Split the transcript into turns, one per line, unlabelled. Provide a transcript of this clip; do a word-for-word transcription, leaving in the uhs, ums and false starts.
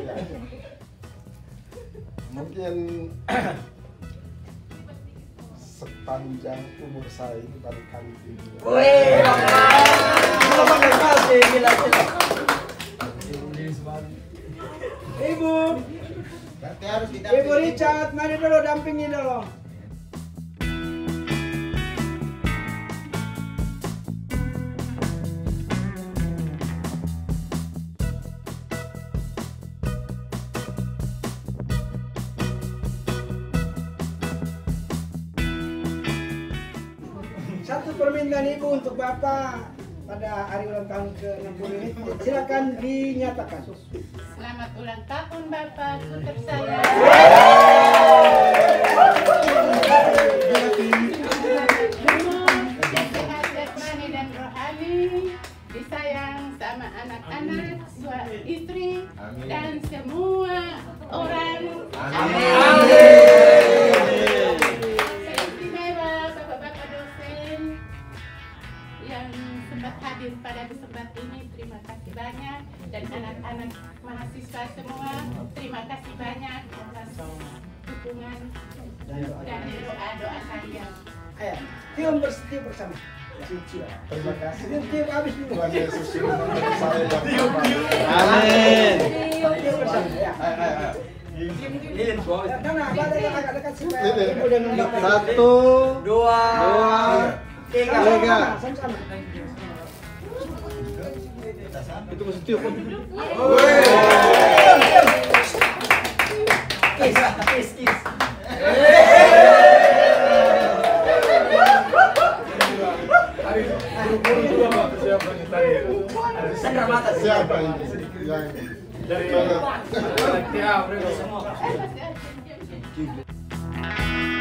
Mungkin sepanjang umur saya itu baru kali ini.
Wih, selamat kasih, gila gila. Ibu,
Berarti harus kita
Ibu Richard, mari dulu dampingi dulu. Satu permintaan Ibu untuk Bapak pada hari ulang tahun ke enam puluh ini, silakan dinyatakan.
Selamat ulang tahun Bapak, puter saya. Sehat jasmani dan rohani, disayang sama anak-anak, suami istri, dan semua orang. Amin. Hadir pada kesempatan ini, terima kasih banyak, dan anak-anak mahasiswa semua, terima kasih banyak atas dukungan dan doa-doa kalian.
Ayo, tium bersetiap bersama.
Terima kasih.
Tium tium habis dulu.
Tuhan Yesus yang memberi saya yang terbaik.
Amin.
Tium tium bersama. Ya.
Lilin, boleh.
Nah, nah, ada yang agak dekat sih.
Lilin.
Ibu dan Bapak.
Satu, dua, tiga.
Tiga. Sama-sama.
Itu mesti tiup.
Kiss, kiss, kiss.
Siapa ini? Yang
Dari
Tolong.
Tiap, semua.
Eh, masih ada.